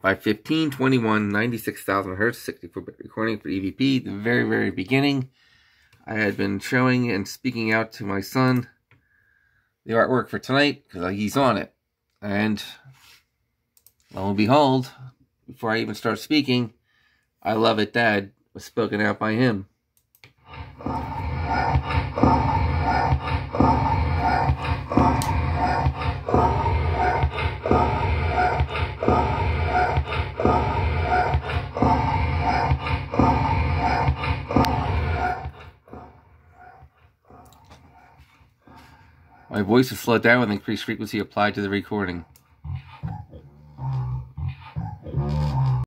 by 15, 21, 96,000 hertz, 64-bit recording for EVP. The very, very beginning, I had been showing and speaking out to my son the artwork for tonight because he's on it. And lo and behold, before I even start speaking, I Love It Dad was spoken out by him. My voice is slowed down with increased frequency applied to the recording.